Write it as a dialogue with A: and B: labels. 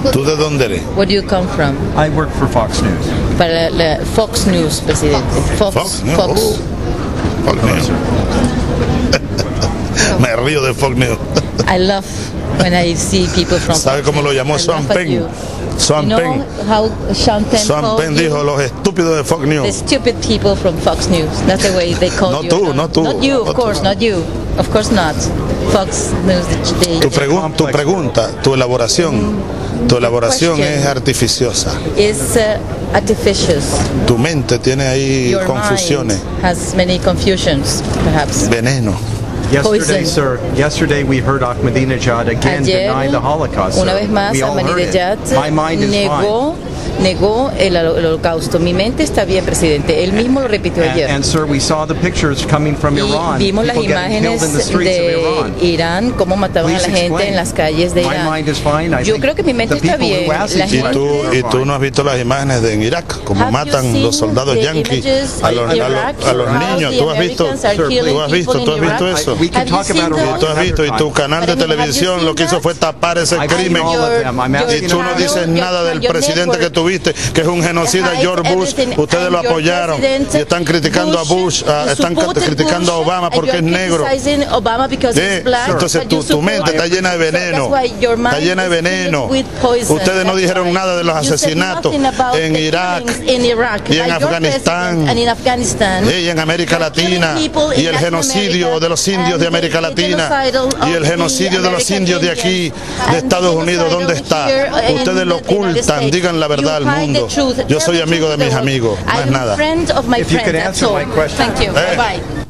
A: ¿Tú de dónde eres?
B: Where do you come from?
C: I work for Fox News.
B: Para la Fox News, presidente.
A: Fox News.
B: Fox.
A: Fox News. Me río de Fox News.
B: I love when I see people from
A: ¿Sabe
B: Fox
A: cómo lo
B: News.
A: llamó
B: I
A: Sean
B: laugh at
A: Penn?
B: you.
A: Sean
B: You know
A: Penn.
B: how Sean Penn
A: Sean
B: called
A: Penn
B: you?
A: dijo los estúpidos de Fox
B: The
A: News.
B: stupid people from Fox News. That's the way they call
A: No
B: you.
A: tú, no tú.
B: Not you,
A: No
B: of course,
A: tú.
B: not you. Of course not. Fox News.
A: Tu pregunta, tu elaboración
B: question
A: es artificiosa.
B: Is artificial.
A: Tu mente tiene ahí
B: Your
A: confusiones,
B: mind has many confusions, perhaps.
A: veneno.
C: Yesterday,
B: Poison.
C: sir, yesterday we heard Ahmadinejad again deny the Holocaust.
B: Una
C: sir.
B: vez más,
C: We all heard it.
B: Ahmadinejad
C: My mind is
B: negó el holocausto. Mi mente está bien, presidente. Él mismo lo repitió
C: fine.
B: ayer.
C: And sir, we saw the pictures coming from
B: Y
C: Iran.
B: vimos las
C: People getting killed in the
B: imágenes
C: streets of
B: de
C: Iran.
B: Irán, cómo mataban a la
C: Please
B: gente
C: explain.
B: en las calles de
C: My
B: Irán.
C: mind is fine. I
B: Yo
C: think
B: creo que mi mente
C: the
B: está
C: people
B: bien.
C: who asked
B: La
C: these
A: Y
C: questions
B: gente-
A: tú no has visto las imágenes de Irak, cómo
B: Have you
A: matan
B: seen
A: los soldados
B: the
A: yanquis
B: images
A: a los
B: in Iraq?
A: niños.
B: How
A: ¿Tú has
B: the
A: visto?
B: Americans are
C: Sir,
B: killing
A: ¿Tú has visto?
B: people
A: ¿Tú has
B: in
A: visto
B: Iraq?
A: eso?
C: We can
B: Have you
C: talk
B: seen
C: about
B: that?
C: Iraq
A: Tú has visto, y tu canal de
B: But have you
A: televisión
B: seen
A: lo que hizo
B: that?
A: fue tapar ese
C: I've seen
A: crimen.
C: all of them. I'm
A: Y
C: asking
A: tú no dices nada del presidente que tuviste, que es un genocida, George Bush. Ustedes lo apoyaron y están criticando a Bush, están criticando a Obama porque es negro. Entonces tu mente está llena de veneno, está llena de veneno. Ustedes no dijeron nada de los asesinatos en Irak y en Afganistán y en América Latina y el genocidio de los indios de América Latina y el genocidio de los indios de aquí, de Estados Unidos. ¿Dónde está? Ustedes lo ocultan, digan la verdad al mundo. Yo soy amigo de mis amigos, más nada.
C: If you could answer my question.
B: Thank you. Bye-bye.